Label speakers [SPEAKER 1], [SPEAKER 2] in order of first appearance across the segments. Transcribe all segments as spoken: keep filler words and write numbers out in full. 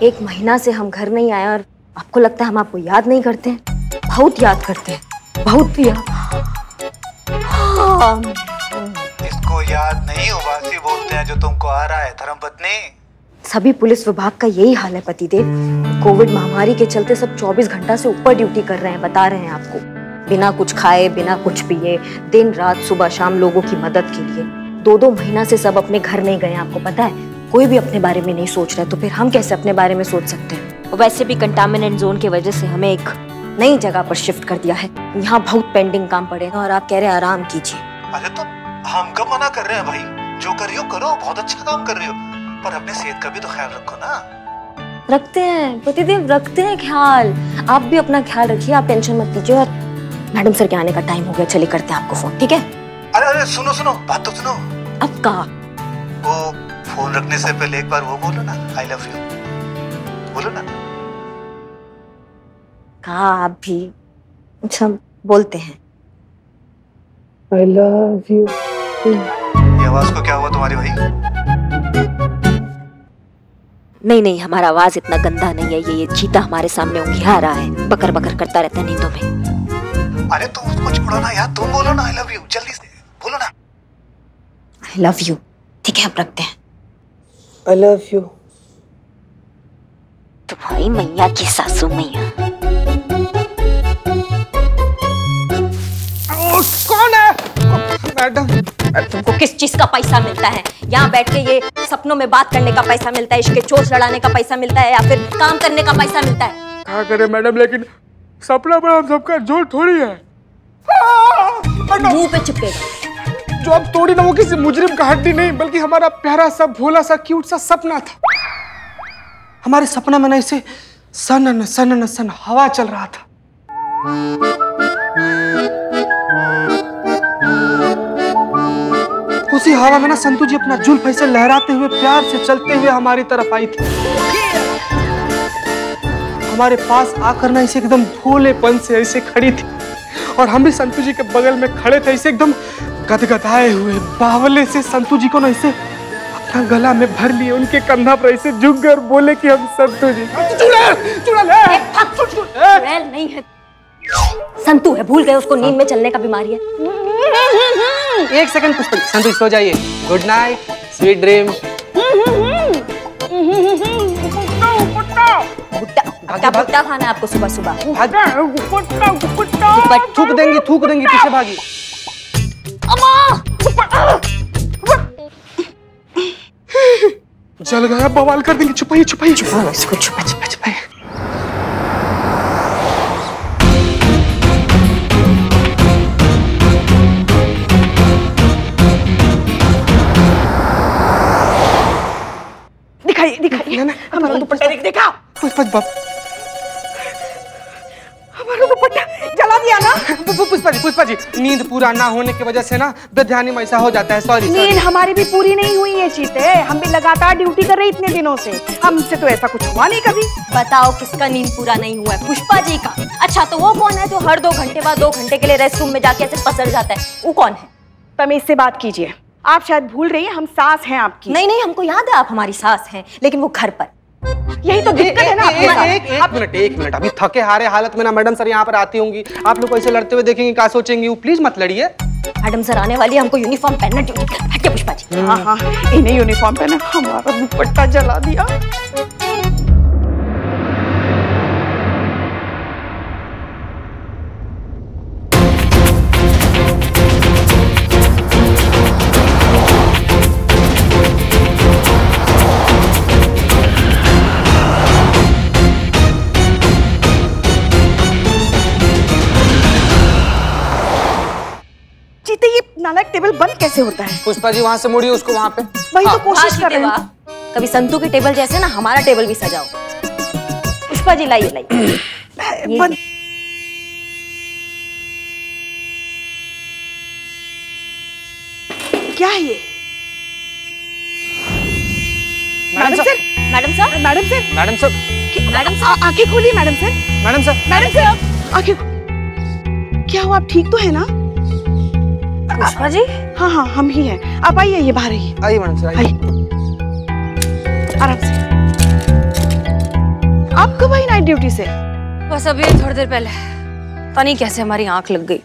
[SPEAKER 1] एक महीना से हम घर नहीं आए और आपको लगता है हम आपको याद नहीं करते हैं? बहुत याद करते हैं, बहुत याद। हाँ।
[SPEAKER 2] इसको याद नहीं उबासी बोलते हैं जो तुमको आ रहा है धर्मपत्नी।
[SPEAKER 1] सभी पुलिस विभाग का यही हाल है पतिदेव। कोविड महामारी के चलते सब चौबीस घंटा से ऊपर ड्यूटी कर रहे हैं, बता रहे हैं आपको। बिना कुछ खाए, बिना कुछ पिए, दिन रात सुबह शाम लोगों की मदद के लिए। दो दो महीना से सब अपने घर नहीं गए, आपको पता है। कोई भी अपने बारे में नहीं सोच रहा, तो फिर हम कैसे अपने बारे में सोच सकते हैं? वैसे भी कंटामिनेंट जोन की वजह से हमें एक नई जगह पर शिफ्ट कर दिया है। यहाँ बहुत पेंडिंग काम पड़े हैं और आप कह रहे हैं आराम कीजिए।
[SPEAKER 2] अरे तो हम कब मना कर रहे हैं भाई? जो कर रही हो करो, बहुत अच्छा काम कर रही हो, पर अपने सेहत का भी तो ख्याल रखो ना।
[SPEAKER 1] रखते हैं पतिदेव, रखते हैं ख्याल। आप भी अपना ख्याल रखिए, आप टेंशन मत लीजिए। और मैडम सर के आने का टाइम हो गया, चलिए करते हैं आपको फोन, ठीक है?
[SPEAKER 2] अरे अरे सुनो सुनो, बात तो सुनो।
[SPEAKER 1] अब कहा?
[SPEAKER 2] वो फोन रखने से पहले एक बार वो बोलो ना, आई लव यू बोलो ना।
[SPEAKER 1] कहा आप भी? अच्छा बोलते हैं
[SPEAKER 3] आई लव यू।
[SPEAKER 2] ये आवाज को क्या हुआ तुम्हारी भाई?
[SPEAKER 1] नहीं नहीं, हमारा आवाज इतना गंदा नहीं है। ये ये चीता हमारे सामने उंघिया रहा है, बकर बकर करता रहता है नींदों में।
[SPEAKER 2] अरे तुम उसको छोड़ो ना यार, तुम बोलो ना आई लव यू, जल्दी से बोलो ना।
[SPEAKER 1] आई लव यू, ठीक है आप रखते हैं।
[SPEAKER 3] I love you.
[SPEAKER 1] तो भाई मैया की सासू मैया।
[SPEAKER 3] कौन है? मैडम,
[SPEAKER 1] तुमको किस चीज का पैसा मिलता है? यहाँ बैठ के ये सपनों में बात करने का पैसा मिलता है, इसके चोच लड़ाने का पैसा मिलता है, या फिर काम करने का पैसा मिलता है?
[SPEAKER 3] क्या करे मैडम, लेकिन सपना पर हम सबका जोर थोड़ी है।
[SPEAKER 1] मुंह पे चिपकेगा।
[SPEAKER 3] जो अब तोड़ी ना वो किसी मुजरिम का हड्डी नहीं, बल्कि हमारा प्यारा सा भोला सा क्यूट सा सपना था। हमारे सपना में ना इसे सन सन सन हवा चल रहा था। उसी हवा में ना संतू जी अपना जुल्फ ऐसे लहराते हुए प्यार से चलते हुए हमारी तरफ आई थी। हमारे पास आकर ना इसे एकदम भोलेपन से ऐसे खड़ी थी, और हम भी संतू जी के बगल में खड़े थे ऐसे एकदम गदगदाए हुए। बावले से संतू जी को ना इसे अपना गला में भर लिए, उनके कंधा पर ऐसे झुक कर बोले कि हम संतू जी। चुड़ैल चुड़ैल
[SPEAKER 1] चुड़ैल नहीं है, संतू है। भूल गए उसको नींद में चलने का बीमारी है।
[SPEAKER 3] एक सेकंड पुष्पा, संतोष सो जाइए। Good night, sweet dream.
[SPEAKER 1] भुट्टा भुट्टा खाना है आपको सुबह सुबह।
[SPEAKER 3] थूक देंगी थूक देंगी, पीछे भागी। जल गया, बवाल कर देंगे। छुपाइए छुपाइए
[SPEAKER 1] छुपाओ इसको, छुपा छुपा छुपाइए।
[SPEAKER 3] दिखाइए दिखाइए ना, हमारा दुपट्टा देखा? पुष्पा बाप, हमारा दुपट्टा जला दिया ना। पुष्पा जी पुष्पा जी, नींद पूरा ना होने की वजह से ना बेध्यानी में ऐसा हो जाता है। सॉरी।
[SPEAKER 4] नींद हमारी भी पूरी नहीं हुई है चीते, हम भी लगातार ड्यूटी कर रहे इतने दिनों से, हमसे तो ऐसा कुछ हुआ नहीं कभी।
[SPEAKER 1] बताओ किसका नींद पूरा नहीं हुआ है? पुष्पा जी का। अच्छा तो वो कौन है जो हर दो घंटे बाद दो घंटे के लिए रेस्ट रूम में जाके ऐसे पसर जाता है? वो कौन है?
[SPEAKER 4] तमीज से बात कीजिए, आप शायद भूल रही हैं हम सास हैं आपकी।
[SPEAKER 1] नहीं नहीं, हमको याद है आप हमारी सास हैं, लेकिन वो घर पर।
[SPEAKER 4] यही तो दिक्कत है ना।
[SPEAKER 3] एक एक मिनट एक मिनट, अभी थके हारे हालत में ना मैडम सर यहाँ पर आती होंगी, आप लोग को ऐसे लड़ते हुए देखेंगे, क्या सोचेंगी? वो प्लीज मत लड़िए।
[SPEAKER 1] मैडम सर आने वाली है, हमको यूनिफॉर्म पहनना ड्यूटी। हटिए पुष्पा जी।
[SPEAKER 4] हाँ हाँ, इन्हें यूनिफॉर्म पहना, हमारा दुपट्टा जला दिया। नालायक टेबल बंद कैसे होता है?
[SPEAKER 3] पुष्पा जी वहाँ से मुड़िए उसको, वहाँ पे
[SPEAKER 4] वही तो कोशिश कर रहे हैं।
[SPEAKER 1] कभी संतू के टेबल जैसे ना हमारा टेबल भी सजाओ। पुष्पा जी लाइए लाइए।
[SPEAKER 4] क्या है ये?
[SPEAKER 3] Madam sir
[SPEAKER 1] madam sir
[SPEAKER 4] madam sir
[SPEAKER 3] madam sir
[SPEAKER 1] madam sir
[SPEAKER 4] आंखें खोलिए। Madam sir
[SPEAKER 3] madam sir
[SPEAKER 4] madam sir आंखें। क्या हुआ, आप ठीक तो है ना?
[SPEAKER 1] पुष्पा जी?
[SPEAKER 4] हाँ हाँ हम ही हैं, आप आइए, ये बाहर आइए।
[SPEAKER 3] आइए मैडम सर, आइए
[SPEAKER 4] आराम से। कब आई नाइट ड्यूटी से?
[SPEAKER 1] बस अभी थोड़ी देर पहले। पता नहीं कैसे हमारी आंख लग गई।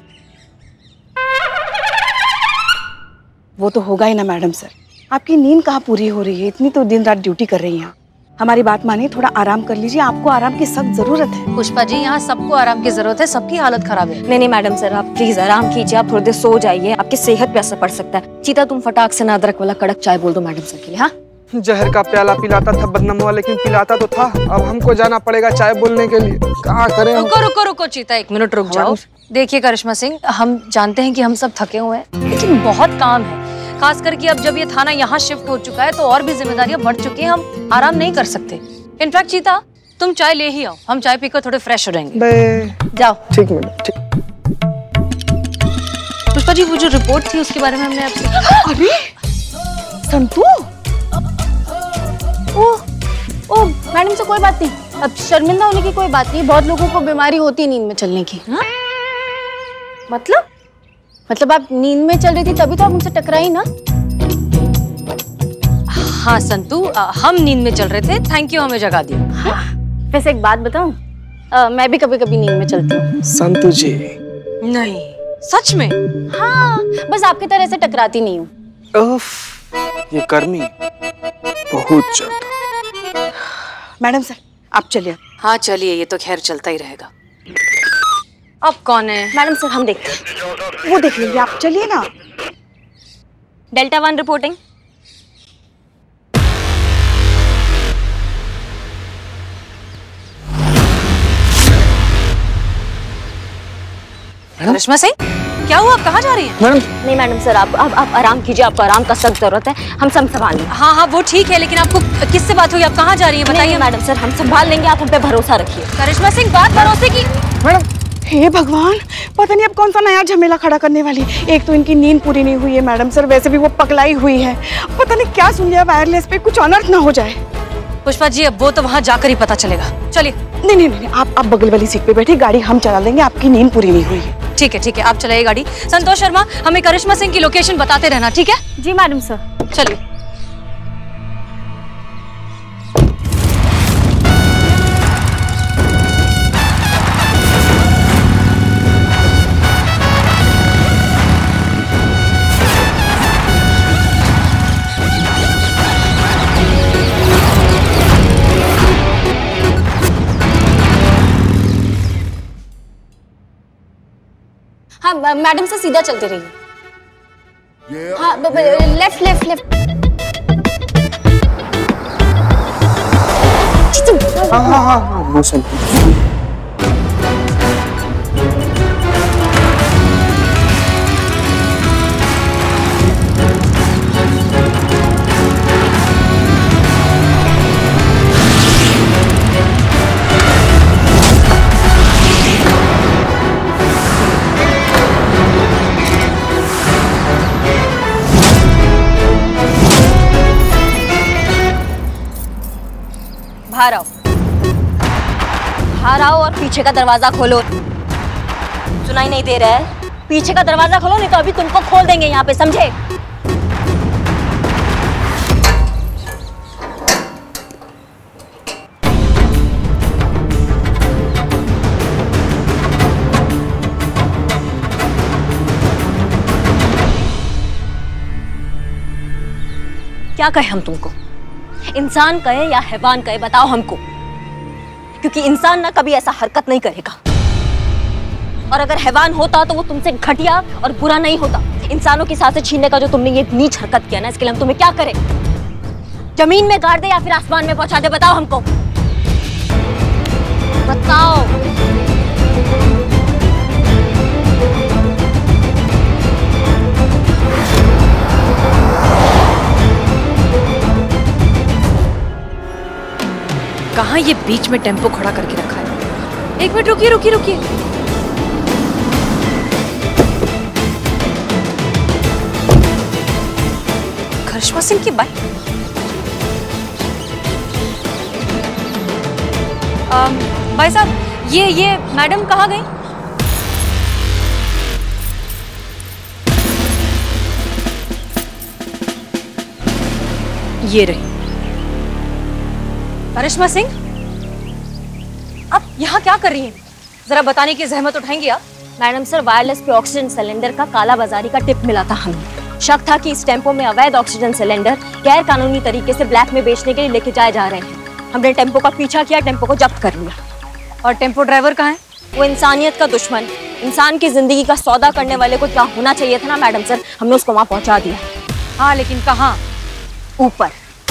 [SPEAKER 4] वो तो होगा ही ना मैडम सर। आपकी नींद कहाँ पूरी हो रही है? इतनी तो दिन रात ड्यूटी कर रही हैं। हमारी बात मानिए, थोड़ा आराम कर लीजिए। आपको आराम की सख्त जरूरत है।
[SPEAKER 1] पुष्पा जी, यहाँ सबको आराम की जरूरत है, सबकी हालत खराब है। नहीं नहीं मैडम सर, आप प्लीज आराम कीजिए, आप थोड़ी देर सो जाइए, आपकी सेहत पे असर पड़ सकता है। चीता, तुम फटाक से ना अदरक वाला कड़क चाय बोल दो मैडम सर के लिए। हाँ,
[SPEAKER 3] जहर का प्याला पिलाता था बदनामा, लेकिन पिलाता तो था। अब हमको जाना पड़ेगा चाय बोलने के लिए। क्या करें?
[SPEAKER 1] रुको रुको रुको चीता, एक मिनट रुक जाओ। देखिए करिश्मा सिंह, हम जानते हैं कि हम सब थके हुए हैं, लेकिन बहुत काम है। खास करके अब जब ये थाना यहाँ शिफ्ट हो चुका है तो और भी जिम्मेदारियां बढ़ चुकी हैं, हम आराम नहीं कर सकते। इनफैक्ट चीता, तुम चाय ले ही आओ, हम चाय पीकर थोड़े फ्रेश हो जाएंगे। जाओ।
[SPEAKER 3] ठीक मैडम, ठीक।
[SPEAKER 1] पुष्पा जी, वो जो रिपोर्ट थी उसके बारे में हमने आपसे।
[SPEAKER 4] अरे संतू,
[SPEAKER 5] ओह ओह मैडम से कोई बात नहीं, अब शर्मिंदा होने की कोई बात नहीं। बहुत लोगों को बीमारी होती है नींद में चलने की।
[SPEAKER 1] हा?
[SPEAKER 5] मतलब मतलब आप नींद में चल रही थी तभी तो आप उनसे टकराई ना?
[SPEAKER 1] हाँ संतू, हम नींद में चल रहे थे, थैंक यू हमें जगा दिया।
[SPEAKER 5] हाँ? वैसे एक बात बताऊं, मैं भी कभी कभी नींद में चलती हूँ।
[SPEAKER 3] संतू जी,
[SPEAKER 1] नहीं सच में?
[SPEAKER 5] हाँ, बस आपकी तरह से टकराती नहीं हूँ।
[SPEAKER 3] ये गर्मी बहुत ज्यादा।
[SPEAKER 4] मैडम सर आप चलिए।
[SPEAKER 1] हाँ चलिए, ये तो खैर चलता ही रहेगा। अब कौन है?
[SPEAKER 5] मैडम सर हम देखते हैं।
[SPEAKER 4] वो देख लेंगे, आप चलिए ना।
[SPEAKER 1] Delta one reporting. Karishma Singh, क्या हुआ? आप कहाँ जा रही हैं?
[SPEAKER 3] मैडम,
[SPEAKER 1] नहीं मैडम सर, आप आप आप आराम कीजिए, आपको आराम का सख्त जरूरत है, हम सब संभाल लेंगे। हाँ हाँ वो ठीक है, लेकिन आपको किससे बात हुई? आप कहाँ जा रही हैं बताइए। मैडम सर हम संभाल लेंगे, आप हम पे भरोसा रखिए। करिश्मा सिंह, बात भरोसे की।
[SPEAKER 3] मैडम,
[SPEAKER 4] हे भगवान, पता नहीं अब कौन सा नया झमेला खड़ा करने वाली। एक तो इनकी नींद पूरी नहीं हुई है मैडम सर, वैसे भी वो पगलाई हुई है। पता नहीं क्या सुन लिया वायरलेस पे, कुछ अनर्थ ना हो जाए।
[SPEAKER 1] पुष्पा जी, अब वो तो वहाँ जाकर ही पता चलेगा। चलिए।
[SPEAKER 4] नहीं नहीं नहीं, आप आप बगल वाली सीट पे बैठिए, गाड़ी हम चला लेंगे, आपकी नींद पूरी नहीं हुई है।
[SPEAKER 1] ठीक है ठीक है, आप चलाइए गाड़ी। संतोष शर्मा, हमें करिश्मा सिंह की लोकेशन बताते रहना, ठीक है?
[SPEAKER 5] जी मैडम सर।
[SPEAKER 1] चलिए।
[SPEAKER 5] हाँ मैडम से सीधा चलते रहिए। हाँ लेफ्ट लेफ्ट लेफ्ट।
[SPEAKER 3] हाँ हाँ हाँ हाँ वो संतू।
[SPEAKER 1] बाहर आओ, बाहर आओ और पीछे का दरवाजा खोलो। सुनाई नहीं दे रहा है? पीछे का दरवाजा खोलो, नहीं तो अभी तुमको खोल देंगे यहाँ पे, समझे? क्या कहे हम तुमको? इंसान कहे या हैवान कहे, बताओ हमको। क्योंकि इंसान ना कभी ऐसा हरकत नहीं करेगा, और अगर हैवान होता तो वो तुमसे घटिया और बुरा नहीं होता। इंसानों की सांसें छीनने का जो तुमने ये नीच हरकत किया ना, इसके लिए हम तुम्हें क्या करें? जमीन में गाड़ दे या फिर आसमान में पहुंचा दे, बताओ हमको, बताओ। कहाँ ये बीच में टेम्पो खड़ा करके रखा है? एक मिनट रुकिए रुकिए रुकिए। करिश्मा सिंह की बाइक। भाई साहब, ये ये मैडम कहाँ गई? ये रही। करिश्मा सिंह, आप यहाँ क्या कर रही हैं? जरा बताने की जहमत उठाएंगी आप? मैडम सर, वायरलेस पे ऑक्सीजन सिलेंडर का काला बाजारी का टिप मिला था हमें। शक था कि इस टेम्पो में अवैध ऑक्सीजन सिलेंडर गैर कानूनी तरीके से ब्लैक में बेचने के लिए लेके जाए जा रहे हैं। हमने टेम्पो का पीछा किया, टेम्पो को जब्त कर लिया।
[SPEAKER 5] और टेम्पो ड्राइवर कहाँ है?
[SPEAKER 1] वो इंसानियत का दुश्मन, इंसान की जिंदगी का सौदा करने वाले को क्या होना चाहिए था ना मैडम सर, हमने उसको वहाँ पहुँचा दिया।
[SPEAKER 5] हाँ, लेकिन कहाँ?
[SPEAKER 1] ऊपर।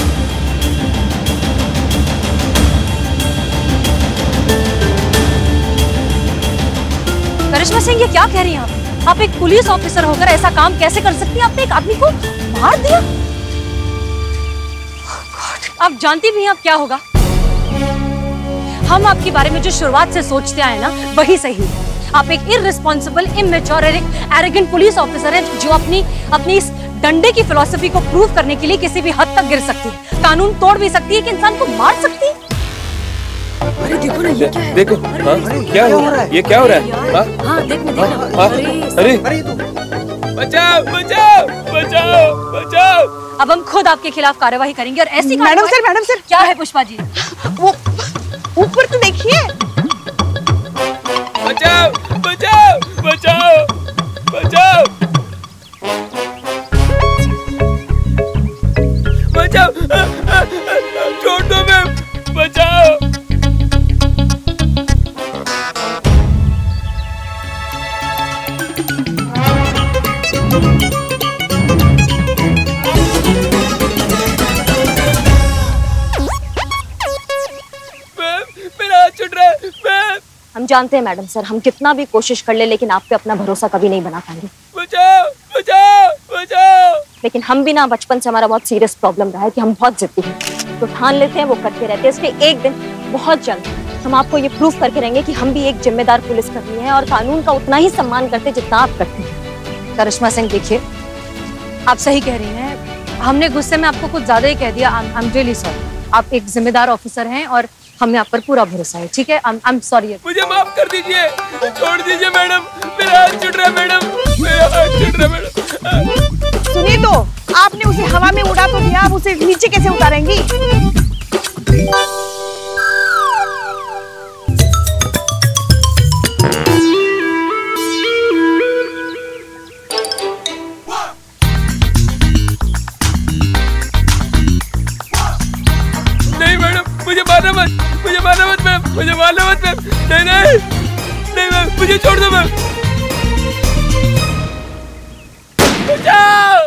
[SPEAKER 5] करिश्मा सिंह, ये क्या कह रही हैं आप? आप एक पुलिस ऑफिसर होकर ऐसा काम कैसे कर सकती हैं? आपने एक आदमी को मार दिया। आप जानती भी हैं अब क्या होगा? हम आपके बारे में जो शुरुआत से सोचते आए ना, वही सही है। आप एक irresponsible, immature, arrogant police officer हैं जो अपनी अपनी इस डंडे की फिलॉसफी को प्रूव करने के लिए किसी भी हद तक गिर सकती है, कानून तोड़ भी सकती है, कि इंसान को मार सकती है।
[SPEAKER 1] अरे देखो ना, ये क्या है?
[SPEAKER 6] देखो, हाँ, क्या हो रहा है? ये क्या हो रहा है? हाँ,
[SPEAKER 1] हाँ, देख ना, देख ना।
[SPEAKER 6] अरे, अरे, बचाओ, बचाओ, बचाओ, बचाओ।
[SPEAKER 5] अब हम खुद आपके खिलाफ कार्यवाही करेंगे और ऐसी
[SPEAKER 4] मैडम सर, मैडम सर,
[SPEAKER 5] क्या है पुष्पा जी?
[SPEAKER 4] वो ऊपर तो देखिए।
[SPEAKER 6] बचाओ, बचाओ, बचाओ, बचाओ, बचाओ, छोड़ दो मैम, बचाओ। मेरा हाथ छूट रहा है मैम।
[SPEAKER 1] हम जानते हैं मैडम सर, हम कितना भी कोशिश कर ले लेकिन आप पे अपना भरोसा कभी नहीं बना पाएंगे।
[SPEAKER 6] बचाओ, बचाओ, बचाओ।
[SPEAKER 1] लेकिन हम भी ना, बचपन से हमारा बहुत सीरियस प्रॉब्लम रहा है कि हम बहुत जिद्दी हैं, तो ठान लेते हैं, वो करते रहते हैं। इसलिए एक दिन बहुत जल्द हम आपको ये प्रूफ करके रहेंगे कि हम भी एक जिम्मेदार पुलिसकर्मी हैं और कानून का उतना ही सम्मान करते जितना आप करते हैं।
[SPEAKER 5] करिश्मा सिंह, देखिए, आप सही कह रही हैं। हमने गुस्से में आपको कुछ ज्यादा ही कह दिया। I am really sorry. आप एक जिम्मेदार ऑफिसर हैं और हमें आप पर पूरा भरोसा है, ठीक है? I am sorry.
[SPEAKER 6] मुझे माफ कर दीजिए, छोड़ दीजिए मैडम, मेरा हाथ छूट रहा है मैडम, मेरा हाथ छूट रहा है मैडम।
[SPEAKER 4] सुनिए तो, आपने उसे हवा में उड़ा तो दिया, आप उसे नीचे कैसे उतारेंगी?
[SPEAKER 6] नहीं मैडम, मुझे मारना मत, मुझे मारना मत मैम, मुझे मारना मत मैम, नहीं नहीं नहीं मैम, मुझे छोड़ दो मैम, बचाओ।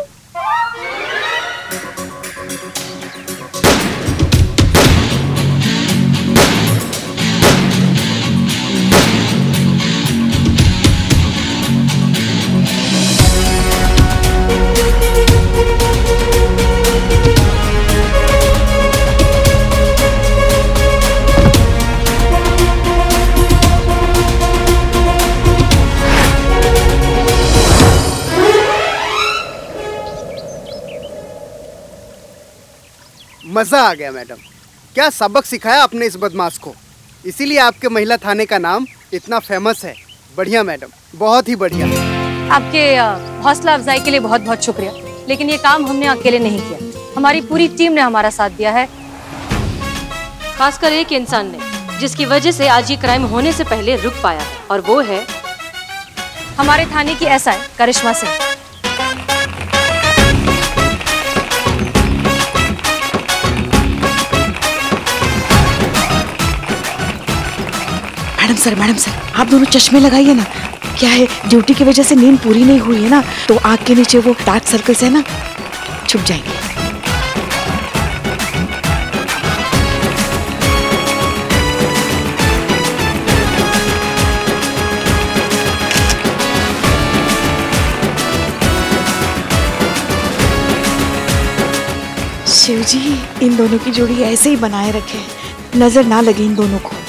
[SPEAKER 7] मजा आ गया मैडम, क्या सबक सिखाया आपने इस बदमाश को, इसीलिए आपके महिला थाने का नाम इतना फेमस है। बढ़िया मैडम, बहुत ही बढ़िया।
[SPEAKER 5] आपके हौसला अफजाई के लिए बहुत बहुत शुक्रिया, लेकिन ये काम हमने अकेले नहीं किया, हमारी पूरी टीम ने हमारा साथ दिया है। खासकर एक इंसान ने, जिसकी वजह से आज ये क्राइम होने से पहले रुक पाया, और वो है हमारे थाने की S I Karishma Singh.
[SPEAKER 4] Madam sir, madam sir, आप दोनों चश्मे लगाइए ना। क्या है, ड्यूटी की वजह से नींद पूरी नहीं हुई है ना, तो आँख के नीचे वो डार्क सर्कल्स है ना, छुप जाएंगे। शिव जी, इन दोनों की जोड़ी ऐसे ही बनाए रखे, नजर ना लगे इन दोनों को।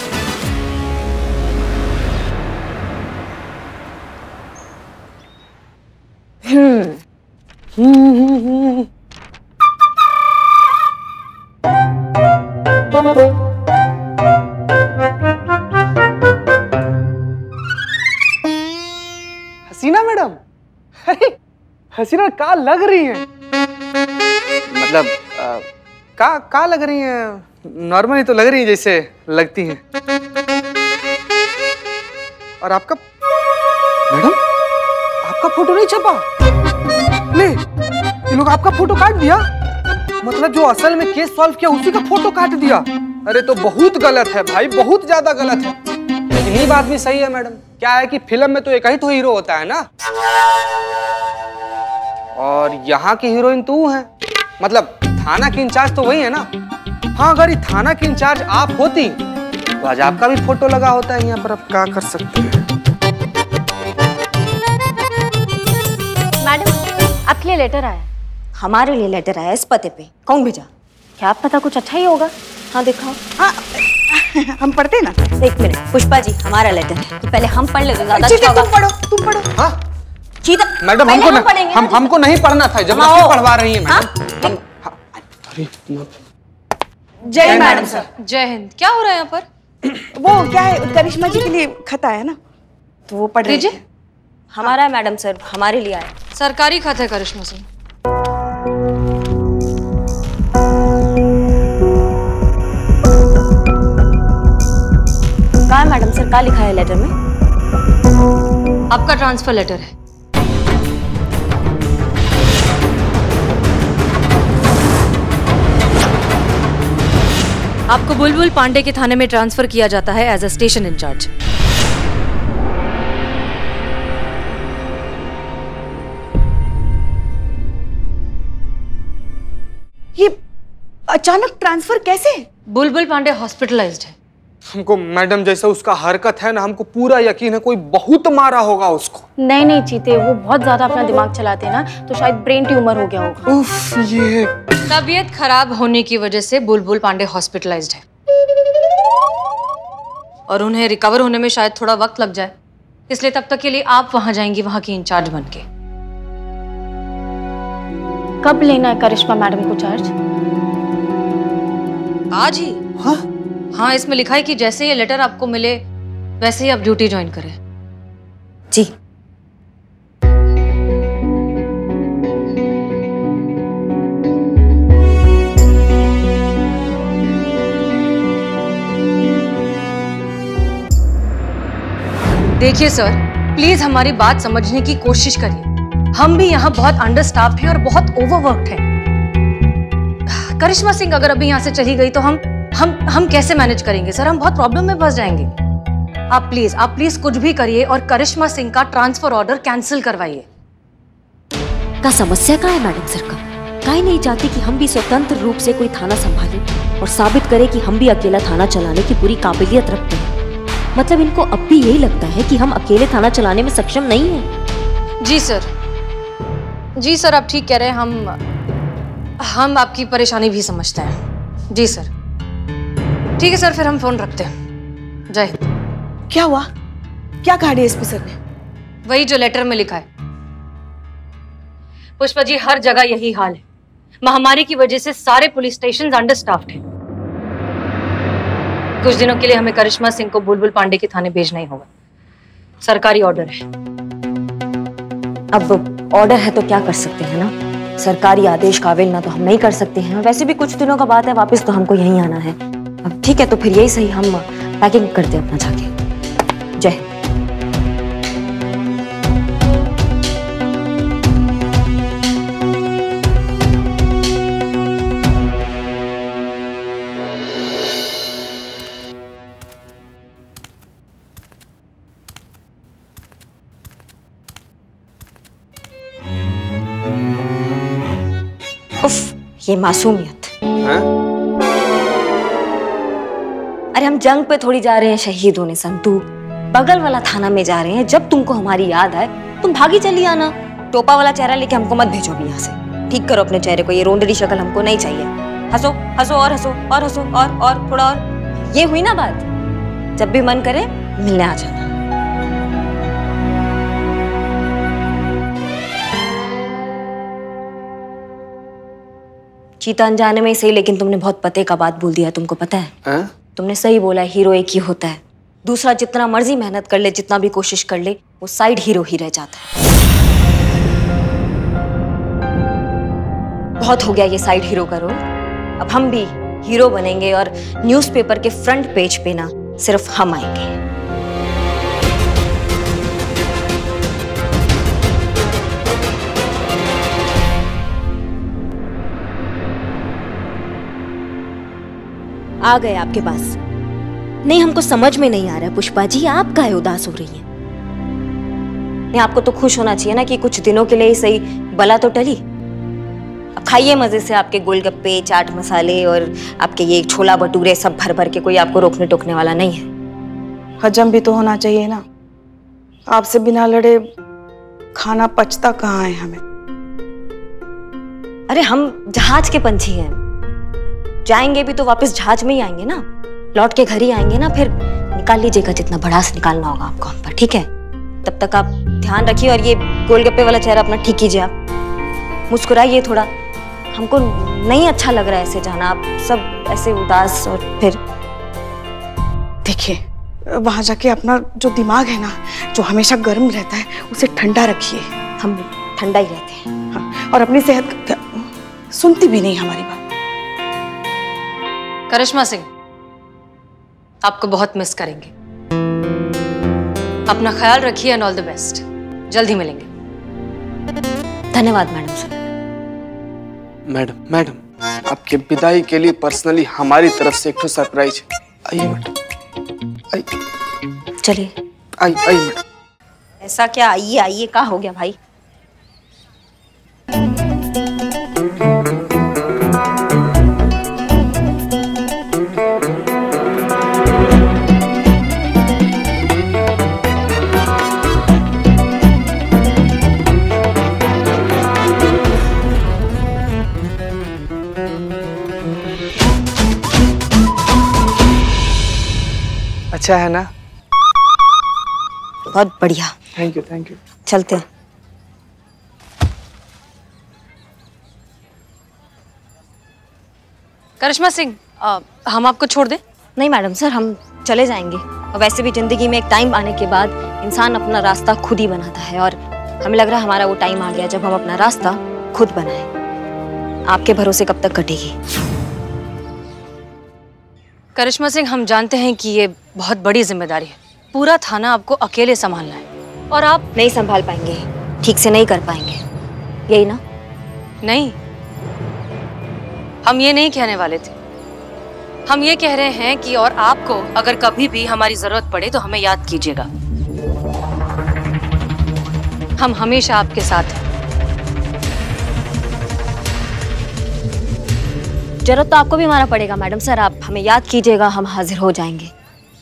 [SPEAKER 3] हसीना मैडम, अरे हसीना का लग रही है, मतलब आ, का का लग रही है, नॉर्मली तो लग रही है जैसे लगती हैं। और आपका मैडम आपका फोटो नहीं छपा? ले, ये लोग आपका फोटो काट दिया। मतलब जो असल में केस सॉल्व किया उसी का फोटो काट दिया। अरे तो बहुत गलत है भाई, बहुत ज्यादा गलत है। लेकिन ये बात भी सही है मैडम, क्या है कि फिल्म में तो एक ही तो हीरो होता है ना, और यहाँ की हीरोइन तू है, मतलब थाना की इंचार्ज तो वही है ना। हाँ, अगर ये थाना की इंचार्ज आप होती तो आज आपका भी फोटो लगा होता है यहाँ पर। अब क्या कर सकते हैं।
[SPEAKER 5] मैडम, आपके लिए लेटर आया।
[SPEAKER 1] हमारे लिए लेटर आया इस पते पे? कौन भेजा?
[SPEAKER 5] क्या पता कुछ अच्छा ही होगा।
[SPEAKER 1] हाँ दिखाओ।
[SPEAKER 4] हाँ हम पढ़ते ना।
[SPEAKER 1] एक मिनट पुष्पा जी, हमारा लेटर है तो पहले हम पढ़ ले तो ज्यादा अच्छा होगा।
[SPEAKER 4] तुम पढ़ो, तुम पढ़ो।
[SPEAKER 3] हाँ
[SPEAKER 1] चीता
[SPEAKER 3] मैडम, हमको हम, हम हमको नहीं पढ़ना था, जबरदस्ती पढ़वा रही है मैडम।
[SPEAKER 4] जय मैडम सर।
[SPEAKER 5] जय हिंद। क्या हो रहा है यहाँ पर?
[SPEAKER 4] वो क्या है, करिश्मा जी के लिए खत आया ना, तो वो पढ़ रही है।
[SPEAKER 1] हमारा है मैडम सर, हमारे लिए आया।
[SPEAKER 5] सरकारी खत है करिश्मा सिंह।
[SPEAKER 1] कहा मैडम सर, क्या लिखा है लेटर में?
[SPEAKER 5] आपका ट्रांसफर लेटर है। आपको बुलबुल पांडे के थाने में ट्रांसफर किया जाता है एज अ स्टेशन इंचार्ज।
[SPEAKER 4] ये अचानक ट्रांसफर कैसे?
[SPEAKER 5] बुलबुल पांडे हॉस्पिटलाइज्ड है।
[SPEAKER 3] हमको मैडम जैसा उसका हरकत है ना, हमको पूरा यकीन है कोई बहुत मारा होगा उसको।
[SPEAKER 8] नहीं नहीं चीते, वो बहुत ज्यादा अपना दिमाग चलाते हैं ना, तो शायद ब्रेन ट्यूमर हो गया होगा।
[SPEAKER 3] उफ, ये
[SPEAKER 5] तबीयत खराब होने की वजह से बुलबुल पांडे हॉस्पिटलाइज्ड है और उन्हें रिकवर होने में शायद थोड़ा वक्त लग जाए, इसलिए तब तक के लिए आप वहां जाएंगी, वहां की इंचार्ज बनके।
[SPEAKER 8] कब लेना है करिश्मा मैडम को चार्ज?
[SPEAKER 5] आज ही।
[SPEAKER 3] हाँ
[SPEAKER 5] हाँ, इसमें लिखा है कि जैसे ये लेटर आपको मिले वैसे ही आप ड्यूटी ज्वाइन करें।
[SPEAKER 1] जी।
[SPEAKER 5] देखिए सर, प्लीज हमारी बात समझने की कोशिश करिए। हम भी यहाँ बहुत अंडरस्टाफ्ड हैं और बहुत ओवरवर्क्ड हैं। करिश्मा सिंह अगर अभी यहाँ से चली गई तो हम हम हम कैसे मैनेज करेंगे सर? हम बहुत प्रॉब्लम में फंस जाएंगे। आप प्लीज आप प्लीज कुछ भी करिए और करिश्मा सिंह का ट्रांसफर ऑर्डर कैंसिल करवाइए।
[SPEAKER 1] का समस्या का है मैडम सर का? काहे नहीं चाहती कि हम भी स्वतंत्र रूप से कोई थाना संभालें और साबित करें कि हम भी अकेला थाना चलाने की पूरी काबिलियत रखते हैं? मतलब इनको अब भी यही लगता है कि हम अकेले थाना चलाने में सक्षम नहीं हैं।
[SPEAKER 5] जी सर, जी सर, आप ठीक कह रहे हैं। हम हम आपकी परेशानी भी समझते हैं। जी सर, ठीक है सर, फिर हम फोन रखते हैं। जय हिंद।
[SPEAKER 4] क्या हुआ? क्या कहा डीएसपी सर ने?
[SPEAKER 5] वही जो लेटर में लिखा है। पुष्पा जी, हर जगह यही हाल है। महामारी की वजह से सारे पुलिस स्टेशन अंडरस्टाफ्ड हैं। कुछ दिनों के लिए हमें करिश्मा सिंह को बुलबुल पांडे के थाने भेजना ही होगा। सरकारी ऑर्डर है।
[SPEAKER 1] अब ऑर्डर है तो क्या कर सकते हैं ना, सरकारी आदेश काबिल ना तो हम नहीं कर सकते हैं। वैसे भी कुछ दिनों का बात है, वापस तो हमको यहीं आना है। अब ठीक है, तो फिर यही सही, हम पैकिंग करते अपना जाके। जय। उफ, ये मासूमियत।
[SPEAKER 3] हैं?
[SPEAKER 1] अरे हम जंग पे थोड़ी जा रहे हैं शहीद होने संतू, बगल वाला थाना में जा रहे हैं। जब तुमको हमारी याद आए तुम भागी चली आना। टोपा वाला चेहरा लेके हमको मत भेजो भी यहाँ से। ठीक करो अपने चेहरे को, ये रोंदड़ी शक्ल हमको नहीं चाहिए। हंसो हंसो और हंसो और हंसो और और थोड़ा और। ये हुई ना बात? जब भी मन करे मिलने आ जाना। चीता अनजाने में ही सही, लेकिन तुमने बहुत पते का बात बोल दिया। तुमको पता है,
[SPEAKER 3] है?
[SPEAKER 1] तुमने सही बोला, हीरो एक ही होता है। दूसरा जितना मर्जी मेहनत कर ले, जितना भी कोशिश कर ले, वो साइड हीरो ही रह जाता है। बहुत हो गया ये साइड हीरो का रोल। अब हम भी हीरो बनेंगे और न्यूज़पेपर के फ्रंट पेज पे ना सिर्फ हम आएंगे। आ गए आपके पास। नहीं, हमको समझ में नहीं आ रहा है पुष्पा जी, आप काहे उदास हो रही हैं? नहीं, आपको तो खुश होना चाहिए ना कि कुछ दिनों के लिए ही सही बला तो टली। अब खाइए मजे से आपके गोलगप्पे, चाट मसाले और आपके ये छोला भटूरे सब भर भर के, कोई आपको रोकने टोकने वाला नहीं है।
[SPEAKER 4] हजम भी तो होना चाहिए ना, आपसे बिना लड़े खाना पचता कहाँ है हमें।
[SPEAKER 1] अरे हम जहाज के पंछी हैं, जाएंगे भी तो वापस जहाज में ही आएंगे ना, लौट के घर ही आएंगे ना। फिर निकाल लीजिएगा जितना भड़ास निकालना होगा आपको हम पर, ठीक है? तब तक आप ध्यान रखिए और ये गोलगप्पे वाला चेहरा अपना ठीक कीजिए। आप मुस्कुराइए थोड़ा, हमको नहीं अच्छा लग रहा है ऐसे जाना, आप सब ऐसे उदास। और फिर
[SPEAKER 4] देखिए, वहां जाके अपना जो दिमाग है ना, जो हमेशा गर्म रहता है, उसे ठंडा रखिए।
[SPEAKER 1] हम ठंडा ही रहते हैं।
[SPEAKER 4] हाँ, और अपनी सेहत सुनती भी नहीं हमारी बात।
[SPEAKER 5] करिश्मा सिंह, आपको बहुत मिस करेंगे। अपना ख्याल रखिए एंड ऑल द बेस्ट। जल्द ही मिलेंगे।
[SPEAKER 1] धन्यवाद मैडम सर।
[SPEAKER 3] मैडम मैडम आपके विदाई के लिए पर्सनली हमारी तरफ से एक सरप्राइज है। आइए मैडम, आइए।
[SPEAKER 1] चलिए
[SPEAKER 3] आइए आइए मैडम।
[SPEAKER 1] ऐसा क्या आइए आइए का हो गया भाई?
[SPEAKER 3] अच्छा है ना?
[SPEAKER 1] बहुत बढ़िया।
[SPEAKER 3] Thank you thank you.
[SPEAKER 1] चलते हैं।
[SPEAKER 5] करिश्मा सिंह, आ, हम आपको छोड़ दें?
[SPEAKER 1] नहीं मैडम सर, हम चले जाएंगे। और वैसे भी जिंदगी में एक टाइम आने के बाद इंसान अपना रास्ता खुद ही बनाता है, और हमें लग रहा है हमारा वो टाइम आ गया जब हम अपना रास्ता खुद बनाएं। आपके भरोसे कब तक कटेगी?
[SPEAKER 5] करिश्मा सिंह, हम जानते हैं कि ये बहुत बड़ी जिम्मेदारी है, पूरा थाना आपको अकेले संभालना है, और आप
[SPEAKER 1] नहीं संभाल पाएंगे, ठीक से नहीं कर पाएंगे, यही ना?
[SPEAKER 5] नहीं, हम ये नहीं कहने वाले थे। हम ये कह रहे हैं कि और आपको अगर कभी भी हमारी जरूरत पड़े तो हमें याद कीजिएगा। हम हमेशा आपके साथ हैं।
[SPEAKER 1] जरूरत तो आपको भी हमारा पड़ेगा मैडम सर, आप हमें याद कीजिएगा, हम हाजिर हो जाएंगे।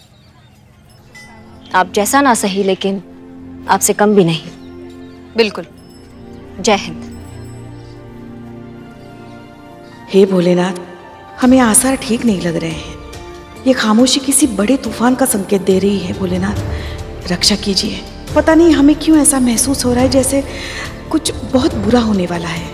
[SPEAKER 1] आप जैसा ना सही, लेकिन आपसे कम भी नहीं।
[SPEAKER 5] बिल्कुल।
[SPEAKER 1] जय हिंद।
[SPEAKER 4] हे भोलेनाथ, हमें आसार ठीक नहीं लग रहे हैं। ये खामोशी किसी बड़े तूफान का संकेत दे रही है। भोलेनाथ रक्षा कीजिए। पता नहीं हमें क्यों ऐसा महसूस हो रहा है जैसे कुछ बहुत बुरा होने वाला है।